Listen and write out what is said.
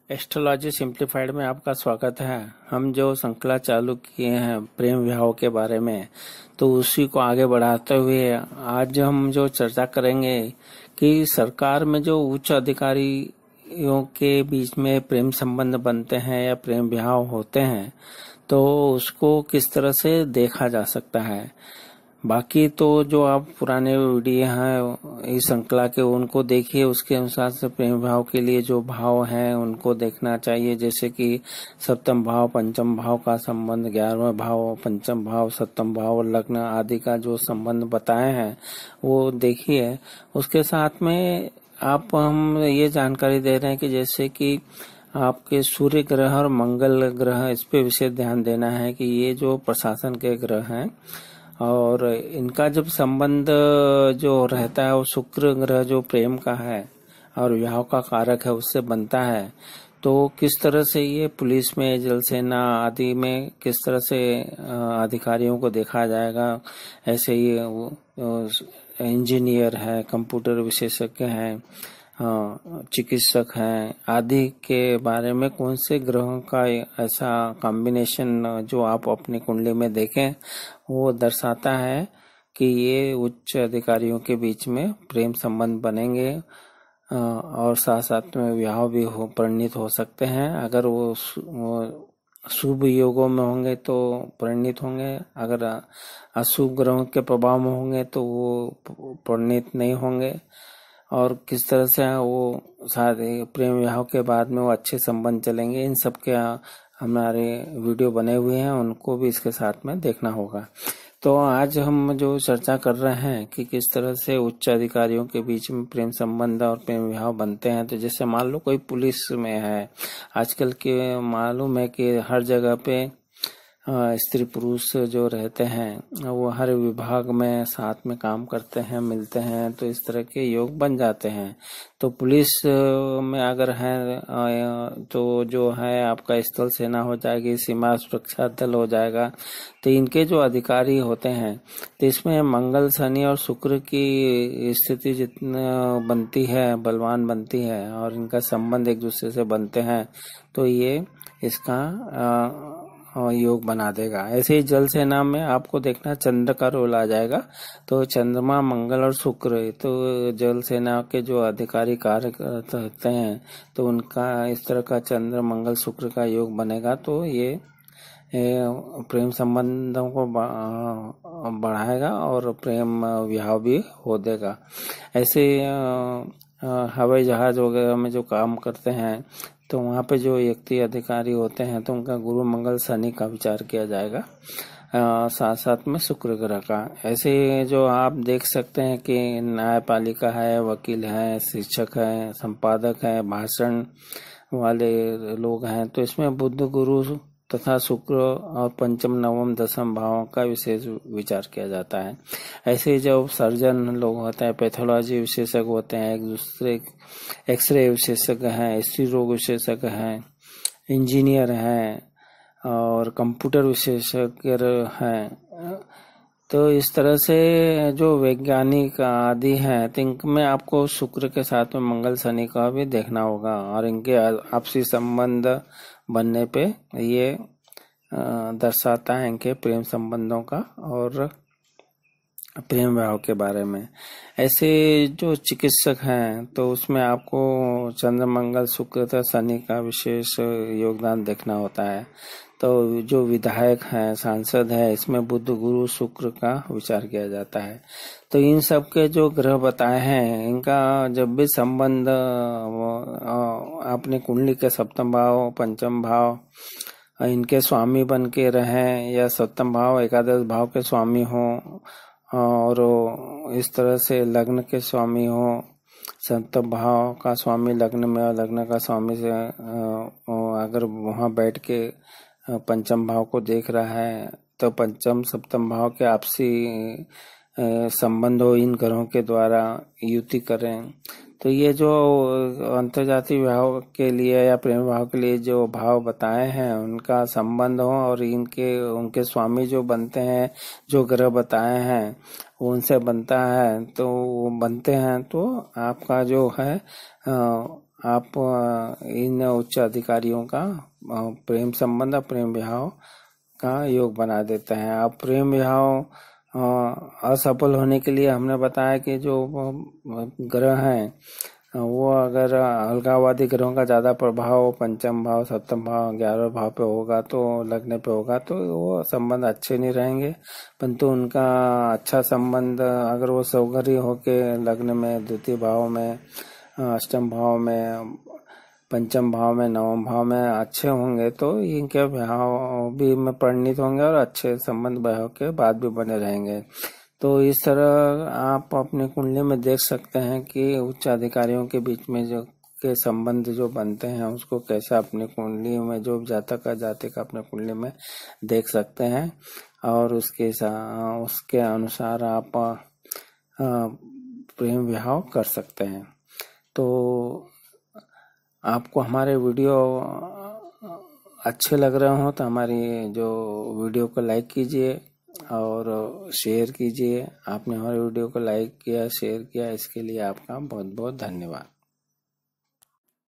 Astrology simplified में आपका स्वागत है। हम जो श्रृंखला चालू किए हैं प्रेम विवाह के बारे में, तो उसी को आगे बढ़ाते हुए आज हम जो चर्चा करेंगे कि सरकार में जो उच्च अधिकारियों के बीच में प्रेम संबंध बनते हैं या प्रेम विवाह होते हैं, तो उसको किस तरह से देखा जा सकता है। बाकी तो जो आप पुराने वीडियो हैं इस श्रृंखला के उनको देखिए, उसके अनुसार से प्रेम भाव के लिए जो भाव हैं उनको देखना चाहिए। जैसे कि सप्तम भाव पंचम भाव का संबंध, 11वां भाव पंचम भाव सप्तम भाव लग्न आदि का जो संबंध बताए हैं वो देखिए। उसके साथ में हम ये जानकारी दे रहे हैं कि जैसे कि आपके सूर्य ग्रह और मंगल ग्रह, इस पे विशेष ध्यान देना है कि ये जो प्रशासन के ग्रह हैं और इनका जब संबंध जो रहता है वो शुक्र ग्रह जो प्रेम का है और विवाह का कारक है उससे बनता है, तो किस तरह से ये पुलिस में, जल सेना आदि में किस तरह से अधिकारियों को देखा जाएगा। ऐसे ही इंजीनियर है, कंप्यूटर विशेषज्ञ हैं, चिकित्सक हैं आदि के बारे में कौन से ग्रहों का ऐसा कॉम्बिनेशन जो आप अपनी कुंडली में देखें वो दर्शाता है कि ये उच्च अधिकारियों के बीच में प्रेम संबंध बनेंगे और साथ साथ में विवाह भी परिणित हो सकते हैं। अगर वो शुभ योगों में होंगे तो परिणित होंगे, अगर अशुभ ग्रहों के प्रभाव में होंगे तो वो परिणित नहीं होंगे। और किस तरह से वो शादी प्रेम विवाह के बाद में वो अच्छे संबंध चलेंगे, इन सब के हमारे वीडियो बने हुए हैं, उनको भी इसके साथ में देखना होगा। तो आज हम जो चर्चा कर रहे हैं कि किस तरह से उच्च अधिकारियों के बीच में प्रेम संबंध और प्रेम विवाह बनते हैं। तो जैसे मान लो कोई पुलिस में है, आजकल के मालूम है कि हर जगह पे स्त्री पुरुष जो रहते हैं वो हर विभाग में साथ में काम करते हैं, मिलते हैं, तो इस तरह के योग बन जाते हैं। तो पुलिस में अगर है तो जो है आपका स्थल सेना हो जाएगी, सीमा सुरक्षा दल हो जाएगा। तो इनके जो अधिकारी होते हैं तो इसमें मंगल शनि और शुक्र की स्थिति जितना बनती है, बलवान बनती है और इनका संबंध एक दूसरे से बनते हैं, तो ये इसका योग बना देगा। ऐसे ही जल सेना में आपको देखना चंद्र का रोल आ जाएगा। तो चंद्रमा, मंगल और शुक्र, तो जल सेना के जो अधिकारी कार्य करते हैं तो उनका इस तरह का चंद्र मंगल शुक्र का योग बनेगा। तो ये प्रेम संबंधों को बढ़ाएगा और प्रेम विवाह भी हो देगा। ऐसे हवाई जहाज वगैरह में जो काम करते हैं तो वहाँ पे जो व्यक्ति अधिकारी होते हैं तो उनका गुरु मंगल शनि का विचार किया जाएगा, साथ साथ में शुक्र ग्रह का। ऐसे जो आप देख सकते हैं कि न्यायपालिका है, वकील है, शिक्षक है, संपादक है, भाषण वाले लोग हैं, तो इसमें बुध गुरु तथा शुक्र और पंचम नवम दसम भावों का विशेष विचार किया जाता है। ऐसे जब सर्जन लोग होते हैं, पैथोलॉजी विशेषज्ञ होते हैं, एक दूसरे एक्सरे विशेषज्ञ हैं, स्त्री रोग विशेषज्ञ हैं, इंजीनियर हैं और कंप्यूटर विशेषज्ञ हैं, तो इस तरह से जो वैज्ञानिक आदि हैं तो इनमें आपको शुक्र के साथ में मंगल शनि का भी देखना होगा और इनके आपसी संबंध बनने पे ये दर्शाता है इनके प्रेम संबंधों का और प्रेम विवाह के बारे में। ऐसे जो चिकित्सक हैं तो उसमें आपको चंद्र मंगल शुक्र तथा शनि का विशेष योगदान देखना होता है। तो जो विधायक हैं, सांसद है, इसमें बुध गुरु शुक्र का विचार किया जाता है। तो इन सब के जो ग्रह बताए हैं इनका जब भी संबंध अपने कुंडली के सप्तम भाव पंचम भाव इनके स्वामी बन के रहें या सप्तम भाव एकादश भाव के स्वामी हो और इस तरह से लग्न के स्वामी हो, सप्तम भाव का स्वामी लग्न में और लग्न का स्वामी से अगर वहां बैठ के पंचम भाव को देख रहा है तो पंचम सप्तम भाव के आपसी संबंध हो इन ग्रहों के द्वारा युति करें। तो ये जो अंतर्जातीय विवाह के लिए या प्रेम विवाह के लिए जो भाव बताए हैं उनका संबंध हो और उनके स्वामी जो बनते हैं, जो ग्रह बताए हैं उनसे बनता है तो वो बनते हैं, तो आपका जो है आप इन उच्च अधिकारियों का प्रेम संबंध, प्रेम विवाह का योग बना देते हैं। अब प्रेम विवाह असफल होने के लिए हमने बताया कि जो ग्रह हैं वो अगर अलगाववादी ग्रहों का ज्यादा प्रभाव पंचम भाव, सप्तम भाव, 11वें भाव पे होगा तो लगने पे होगा तो वो संबंध अच्छे नहीं रहेंगे। परंतु उनका अच्छा संबंध अगर वो सौगर्य होके लग्न में, द्वितीय भाव में, अष्टम भाव में, पंचम भाव में, नवम भाव में अच्छे होंगे तो इनके भाव भी में परिणित होंगे और अच्छे संबंध वैवाह के बाद भी बने रहेंगे। तो इस तरह आप अपनी कुंडली में देख सकते हैं कि उच्च अधिकारियों के बीच में जो के संबंध जो बनते हैं उसको कैसे अपनी कुंडली में, जो जातक का जातिका अपने कुंडली में देख सकते हैं और उसके अनुसार आप प्रेम विवाह कर सकते हैं। तो आपको हमारे वीडियो अच्छे लग रहे हो तो हमारी जो वीडियो को लाइक कीजिए और शेयर कीजिए। आपने हमारे वीडियो को लाइक किया, शेयर किया, इसके लिए आपका बहुत बहुत धन्यवाद।